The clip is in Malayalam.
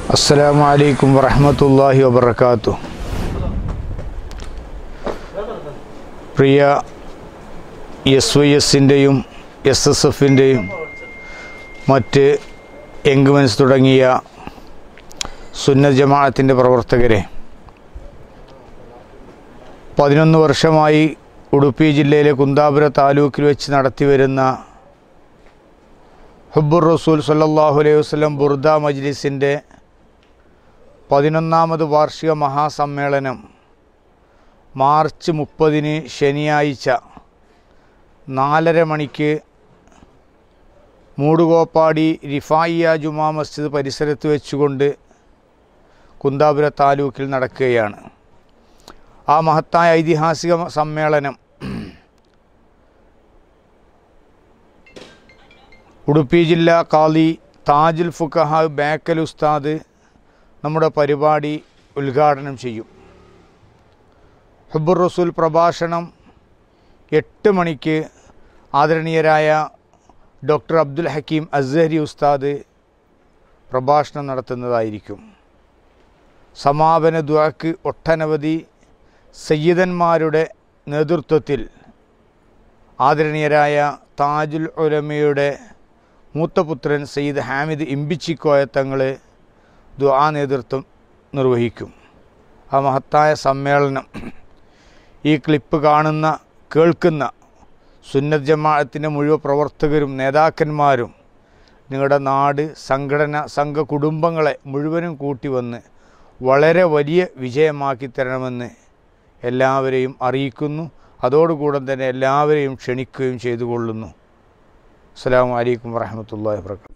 അസ്സലാമു അലൈക്കും വറഹ്മത്തുള്ളാഹി വബറകാതുഹു. പ്രിയ SYSൻ്റെയും SSFൻ്റെയും മറ്റ് എൻഗമെൻസ് തുടങ്ങിയ സുന്നത്ത് ജമാഅത്തിൻ്റെ പ്രവർത്തകരെ, 11 വർഷമായി ഉടുപ്പി ജില്ലയിലെ കുന്താപുര താലൂക്കിൽ വെച്ച് നടത്തിവരുന്ന ഹുബ്ബുർ റസൂൽ സല്ലല്ലാഹു അലൈഹി വസല്ലം ബുർദ മജ്ലിസിൻ്റെ 11ാമത് വാർഷിക മഹാസമ്മേളനം മാർച്ച് 30 ശനിയാഴ്ച 4:30 മണിക്ക് മൂടുകോപ്പാടി റിഫായിയ ജുമാ മസ്ജിദ് പരിസരത്ത് വെച്ചുകൊണ്ട് കുന്താപുര താലൂക്കിൽ നടക്കുകയാണ്. ആ മഹത്തായ ഐതിഹാസിക സമ്മേളനം ഉടുപ്പി ജില്ലാ ഖാദി താജുൽ ഫുഖഹ ബേക്കൽ ഉസ്താദ് നമ്മുടെ പരിപാടി ഉദ്ഘാടനം ചെയ്യും. ഹുബ്ബുർ റസൂൽ പ്രഭാഷണം 8 മണിക്ക് ആദരണീയരായ ഡോക്ടർ അബ്ദുൽ ഹക്കീം അസ്സഹരി ഉസ്താദ് പ്രഭാഷണം നടത്തുന്നതായിരിക്കും. സമാപന ദുആക്ക് ഒട്ടനവധി സയ്യിദന്മാരുടെ നേതൃത്വത്തിൽ ആദരണീയരായ താജുൽ ഉലമയുടെ മൂത്തപുത്രൻ സയ്യിദ് ഹാമിദ് ഇമ്പിച്ചിക്കോയ തങ്ങൾ ദുആ നേതൃത്വം നിർവഹിക്കും. ആ മഹത്തായ സമ്മേളനം ഈ ക്ലിപ്പ് കാണുന്ന കേൾക്കുന്ന സുന്നത്ത് ജമാഅത്തിൻ്റെ മുഴുവൻ പ്രവർത്തകരും നേതാക്കന്മാരും നിങ്ങളുടെ നാട്, സംഘടന, സംഘ കുടുംബങ്ങളെ മുഴുവനും കൂട്ടി വന്ന് വളരെ വലിയ വിജയമാക്കി തരണമെന്ന് എല്ലാവരെയും അറിയിക്കുന്നു. അതോടുകൂടെ തന്നെ എല്ലാവരെയും ക്ഷണിക്കുകയും ചെയ്തുകൊള്ളുന്നു. അസ്സലാമു അലൈക്കും വറഹ്മത്തുള്ളാഹി വബറകാതുഹു.